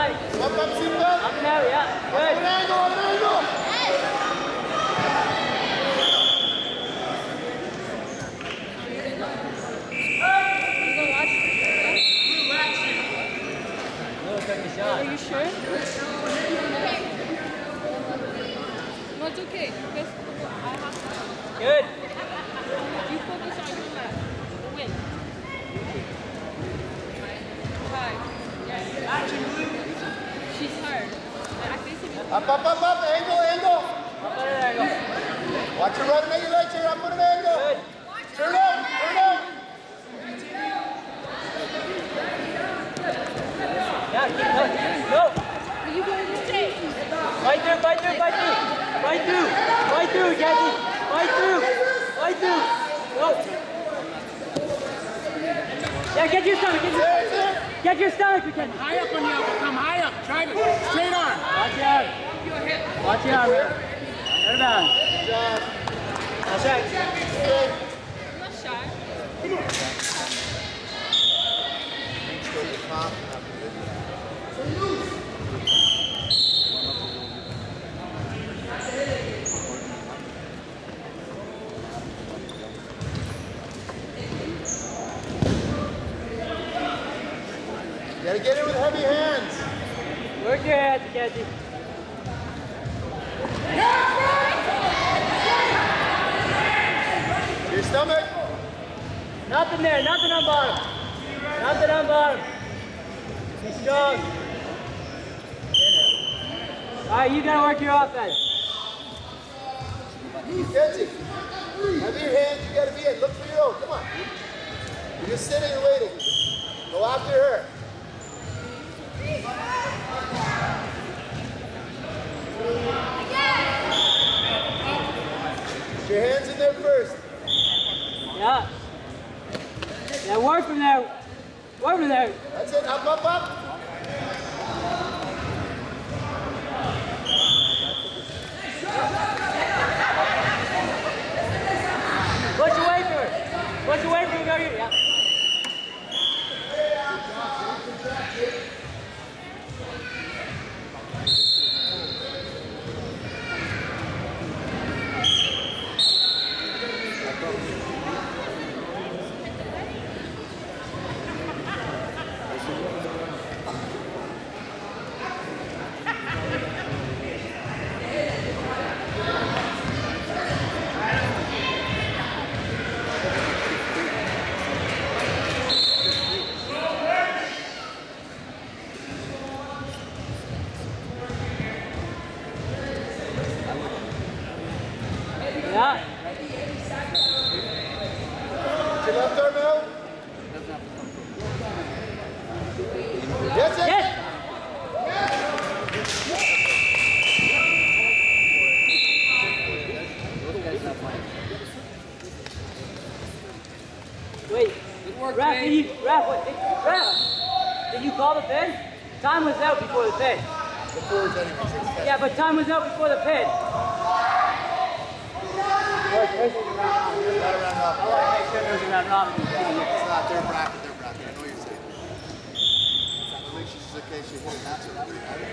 body. Up, seatbelt. Up and out, yeah. Good. Up an angle. Are you sure? No, it's okay. Because I have to. Good. You focus on your left. Win. Hi. Yeah. She's hard. I think Up. Angle. Up at an angle. Watch your running at your legs here. Up at an angle. Good. Turn out. Yeah, keep going. Go. are you going to stay? Fight through, Jesse. Fight through. Go. Yeah, get your stomach. Get your stomach, Mackenzie. High up on the elbow. Come high up. Try to. Straight arm. Watch your arm. Turn down. That's right. I'm not shy. You gotta get it with heavy hands. Work your hands, Mackenzie. Your stomach. Nothing there, nothing on bottom. Be strong. Alright, you gotta work your offense. Mackenzie. Heavy your hands. You gotta be in. Look for your own. Come on. You're just sitting and waiting. Go after her. Put your hands in there first. Yeah. Yeah, work from there. That's it. Up. Push away from her. Go here. Yeah. Yeah. Your left arm out. Yes. Wait. Ref, did you call the pin? Time was out before the pin. Yeah, but time was out before the pin. Not a round off. I want to make sure there's a round robin. It's not their bracket. I know what you're saying. I think she's okay. She won't match it.